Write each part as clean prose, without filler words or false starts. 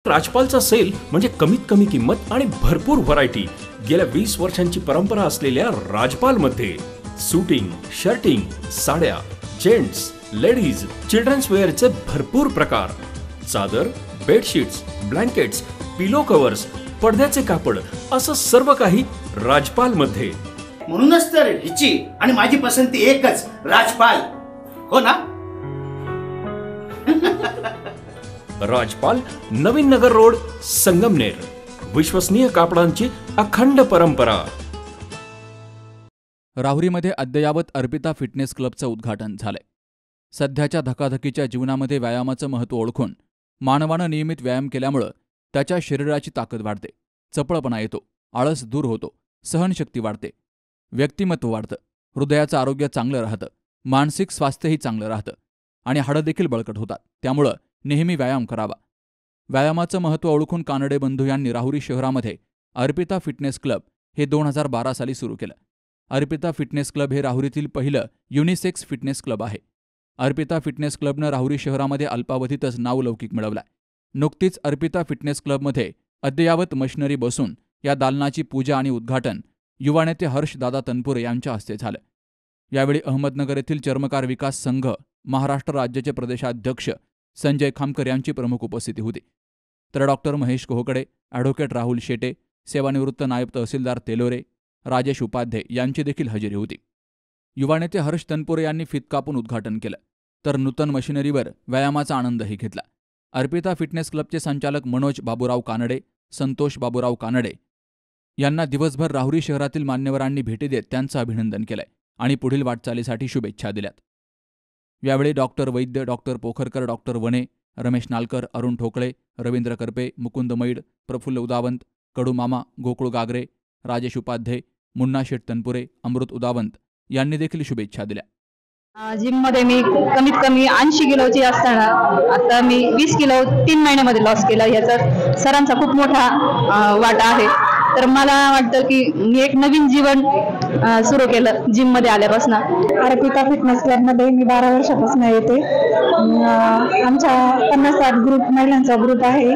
राजपालचा sale म्हणजे कमीत कमी किंमत आणि भरपूर व्हरायटी। गेल्या 20 वर्षांची परंपरा असलेल्या राजपाल मध्ये सूटिंग, शर्टिंग, साड्या, जेंट्स, लेडीज, चिल्ड्रन्स वेअरचे भरपूर प्रकार, चादर, बेडशीट्स, ब्लँकेट्स, पिलो कव्हर्स, पडद्याचे कापड असं सर्व काही राजपाल मध्ये। म्हणूनच तर हिची आणि माझी पसंती एकच, राजपाल, हो ना? राजपाल, नवीन नगर रोड, संगमनेर। विश्वसनीय कापडांची अखंड परंपरा। राहुरीमध्ये अद्ययावत अर्पिता फिटनेस क्लबचं उद्घाटन झालंय। सध्याच्या धकाधकीच्या जीवनामध्ये व्यायामाचं महत्त्व ओळखून मानवानं नियमित व्यायाम केल्यामुळं त्याच्या शरीराची ताकद वाढते, चपळपणा येतो, आळस दूर होतो, सहनशक्ती वाढते, व्यक्तिमत्व वाढतं, हृदयाचं आरोग्य चांगलं राहतं, मानसिक स्वास्थ्यही चांगलं राहतं आणि हाडं देखील बळकट होतात। त्यामुळं नेहमी व्यायाम करावा। व्यायामाचं महत्त्व ओळखून कानडे बंधू यांनी राहुरी शहरामध्ये अर्पिता फिटनेस क्लब हे 2012 साली सुरू केलं। अर्पिता फिटनेस क्लब हे राहुरीतील पहिलं युनिसेक्स फिटनेस क्लब आहे। अर्पिता फिटनेस क्लबनं राहुरी शहरामध्ये अल्पावधीतच नावलौकिक मिळवलाय। नुकतीच अर्पिता फिटनेस क्लबमध्ये अद्ययावत मशिनरी बसून या दालनाची पूजा आणि उद्घाटन युवा नेते हर्षदादा तनपुरे यांच्या हस्ते झालं। यावेळी अहमदनगर येथील चर्मकार विकास संघ महाराष्ट्र राज्याचे प्रदेशाध्यक्ष संजय खामकर यांची प्रमुख उपस्थिती होती। तर डॉक्टर महेश कोहकडे, ॲडव्होकेट राहुल शेटे, सेवानिवृत्त नायब तहसीलदार तेलोरे, राजेश उपाध्ये यांची देखील हजेरी होती। युवा नेते हर्ष तनपुरे यांनी फीत कापून उद्घाटन केलं, तर नूतन मशिनरीवर व्यायामाचा आनंदही घेतला। अर्पिता फिटनेस क्लबचे संचालक मनोज बाबूराव कानडे, संतोष बाबूराव कानडे यांना दिवसभर राहुरी शहरातील मान्यवरांनी भेटी देत त्यांचं अभिनंदन केलंय आणि पुढील वाटचालीसाठी शुभेच्छा दिल्यात। यावेळी doctor Vaidya, doctor Pokharkar, doctor Vane, Ramesh Nalkar, Arun ठोकळे, रवींद्र करपे, मुकुंद मैड, प्रफुल्ल उदावंत, कडू मामा, गोकुळ गागरे, राजेश उपाध्ये, मुन्ना शेठ तनपुरे, अमृत उदावंत यांनी देखील शुभेच्छा दिल्या। जिम मध्ये मी कमीत कमी 80 किलोची असताना आता मी 20 किलो 3 महिन्यामध्ये लॉस केला। याचा सरांचा खूप मोठा वाटा आहे। तर मला वाटतं की मी एक नवीन जीवन सुरू केलं जिम मध्ये आल्यापासून। अर्पिता फिटनेस क्लब मध्ये मी 12 वर्षापासून येते। आमचा 50-60 ग्रुप महिलांचा ग्रुप आहे।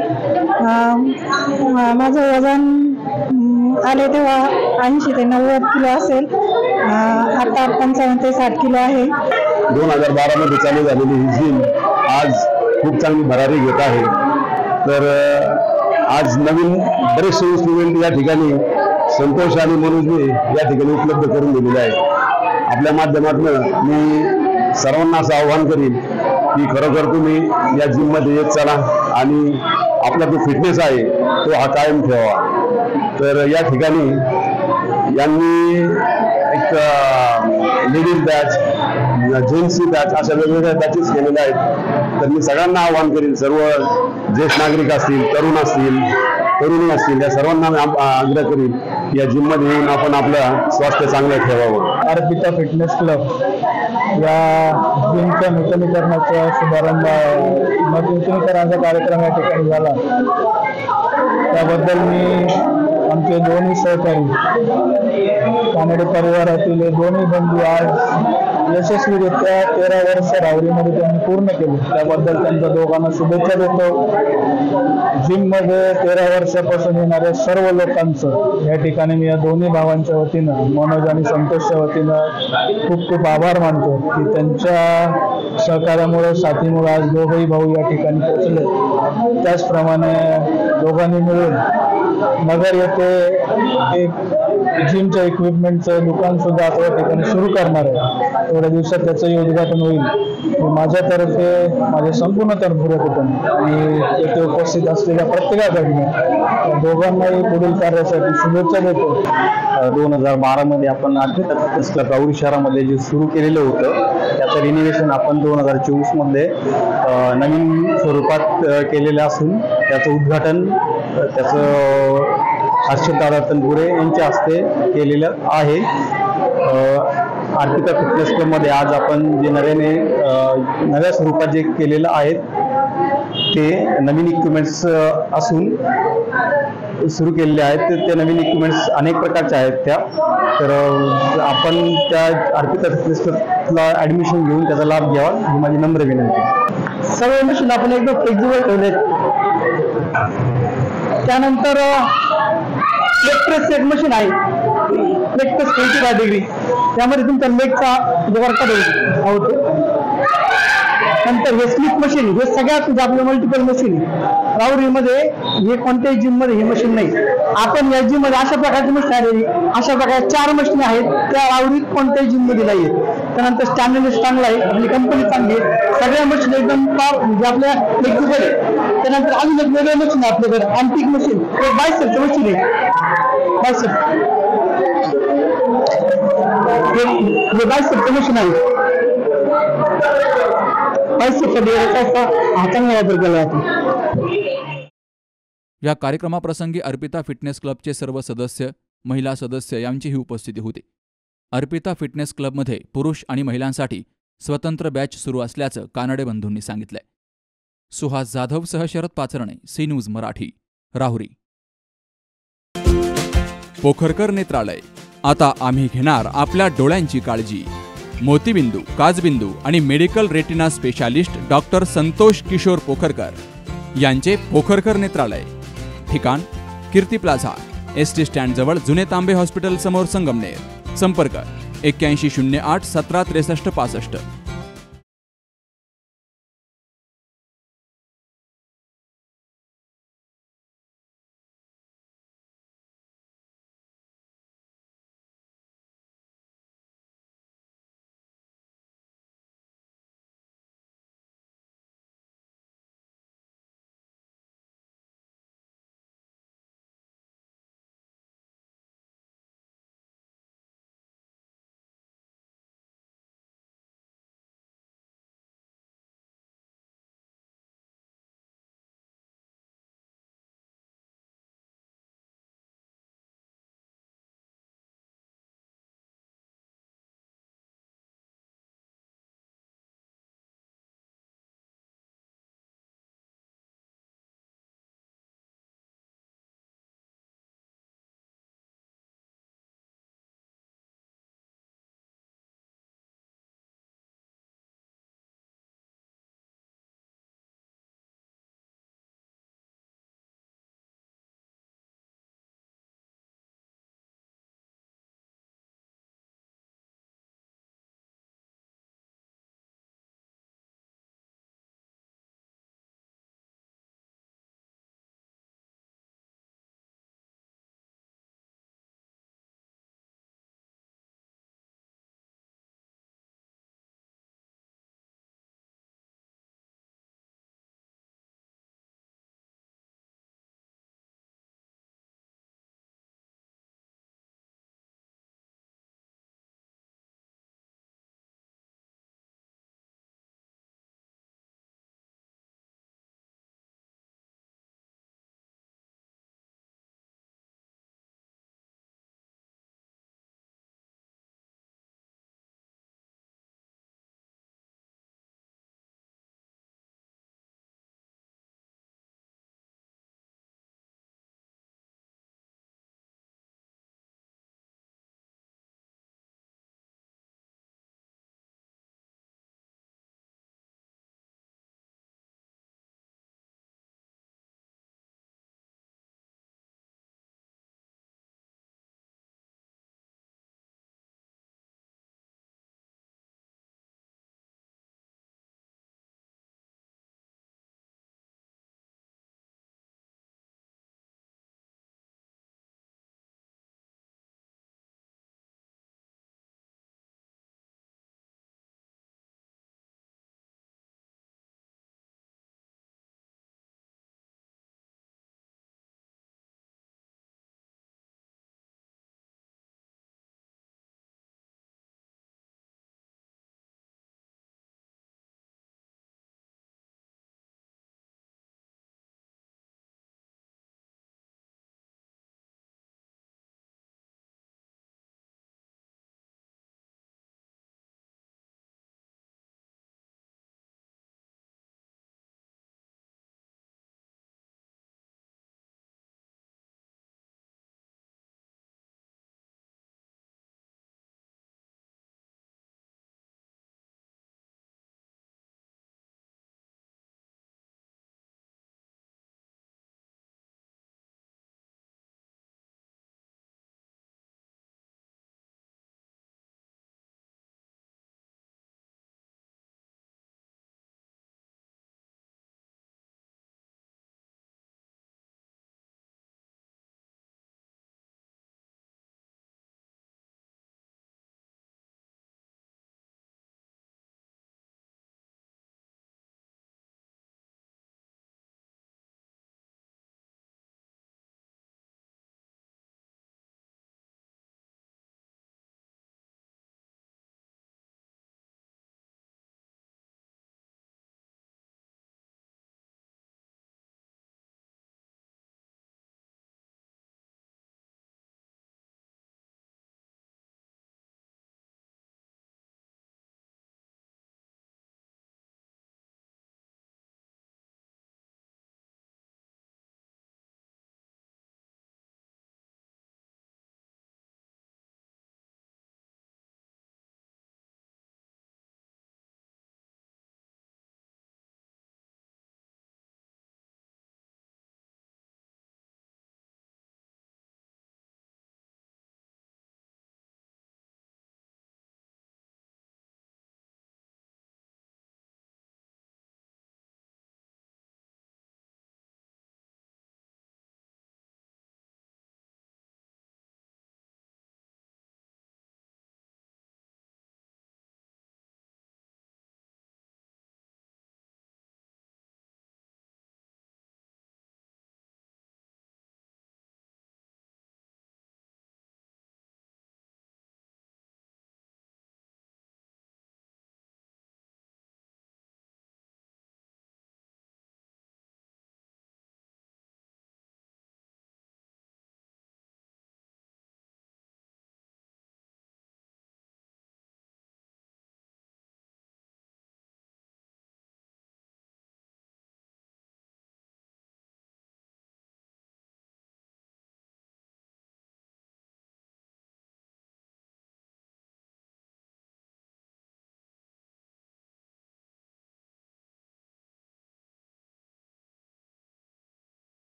माझं वजन आले तेव्हा 80 ते 90 किलो असेल, आता 55 ते 60 किलो आहे। 2012 मध्ये चालू झालेली ही जिम आज खूप चांगली भरारी घेत आहे। तर आज नवीन बरेचसे इन्स्ट्रुमेंट या ठिकाणी संतोष आणि मनोजने या ठिकाणी उपलब्ध करून दिलेले आहे। आपल्या माध्यमातून मी सर्वांना असं आवाहन करीन की खरोखर तुम्ही या जिममध्ये येत चला आणि आपला जो फिटनेस आहे तो हा कायम ठेवा। तर या ठिकाणी यांनी एक लेडीज बॅच, जेंट्सची बॅच अशा वेगवेगळ्या बॅचेस केलेल्या आहेत। तर मी सगळ्यांना आवाहन करीन, सर्व ज्येष्ठ नागरिक असतील, तरुण असतील, तरुणी असतील, या सर्वांना मी आग्रह करीन या जिममध्ये येऊन आपण आपलं स्वास्थ्य चांगलं ठेवावं। अर्पिता फिटनेस क्लब या जिमच्या नूतनीकरणाचा शुभारंभ, नूतनीकरणाचा कार्यक्रम या ठिकाणी झाला। त्याबद्दल मी आमचे दोन्ही सहकारी कानडे परिवारातील दोन्ही बंधू आज यशस्वीरित्या 13 वर्ष राहुरीमध्ये त्यांनी पूर्ण केले। त्याबद्दल त्यांच्या दोघांना शुभेच्छा देतो। जिममध्ये 13 वर्षापासून येणाऱ्या सर्व लोकांचं या ठिकाणी मी या दोन्ही भावांच्या वतीनं, मनोज आणि संतोषच्या वतीनं खूप खूप आभार मानतो की त्यांच्या सहकार्यामुळे, साथीमुळे आज दोघंही भाऊ या ठिकाणी पोहोचले। त्याचप्रमाणे दोघांनी मिळून नगर येथे एक जिमच्या इक्विपमेंटचं दुकान सुद्धा आता या ठिकाणी सुरू करणार आहे। थोड्या दिवसात त्याचंही उद्घाटन होईल। माझ्यातर्फे माझे संपूर्ण तनपुरे कुटुंब आणि येथे उपस्थित असलेल्या प्रत्येकाकडनं दोघांनाही पुढील कार्यासाठी शुभेच्छा देतो। 2012 मध्ये आपण अर्पिता फिटनेस क्लब राहुरी शहरामध्ये जे सुरू केलेलं होतं त्याचं रिनोव्हेशन आपण 2024 मध्ये नवीन स्वरूपात केलेलं असून त्याचं उद्घाटन त्याचं हर्षदादा तनपुरे यांच्या हस्ते केलेलं आहे। अर्पिता फिटनेस क्लबमध्ये आज आपण जे नव्या स्वरूपात जे केलेलं आहे ते नवीन इक्विपमेंट्स असून सुरू केलेले आहेत। ते नवीन इक्विपमेंट्स अनेक प्रकारचे आहेत त्या। तर आपण त्या अर्पिता फिटनेस क्लबला ॲडमिशन घेऊन त्याचा लाभ घ्यावा ही माझी नम्र विनंती। सगळे मशीन आपण एकदम फ्लेक्झिबल ठेवलेत। त्यानंतर लेग एक मशीन आहे, लेग प्रेस 25 डिग्री, त्यामध्ये तुमचा लेगचा वर्कआउट होतो. नंतर हे स्लिप मशीन, हे सगळ्यात आपलं मल्टिपल मशीन राहुरीमध्ये, हे कोणत्याही जिम मध्ये हे मशीन नाही. आपण या जिम मध्ये अशा प्रकारची मशीन आहे, अशा प्रकारे 4 मशीन आहेत, त्या राहुरीत कोणत्याही जिम मध्ये नाही आहेत. त्यानंतर स्टॅमिना चांगला आहे, आपली कंपनी चांगली आहे, सगळ्या मशीन एकदम म्हणजे आपल्या फ्लेक्झिबल आहे. त्यानंतर अजून एक वेगळं मशीन आहे आपल्याकडे, अँटिक मशीन, हे बायसेपचं मशीन आहे. बायसेप हे बायसेपचं मशीन आहे. या कार्यक्रमाप्रसंगी अर्पिता फिटनेस क्लबचे सर्व सदस्य, महिला सदस्य यांचीही उपस्थिती होती. अर्पिता फिटनेस क्लबमध्ये पुरुष आणि महिलांसाठी स्वतंत्र बॅच सुरू असल्याचं कानडे बंधूंनी सांगितलंय. सुहास जाधवसह शरद पाचरणे, सी न्यूज मराठी, राहुरी. पोखरकर नेत्रालय, आता आम्ही घेणार आपल्या डोळ्यांची काळजी. मोतीबिंदू, काचबिंदू आणि medical retina specialist doctor Santosh Kishor Pokharkar यांचे पोखरकर नेत्रालय. ठिकाण कीर्ती प्लाझा, एसटी स्टँड जवळ, जुने तांबे हॉस्पिटल समोर, संगमनेर. संपर्क 8108 17 63 65.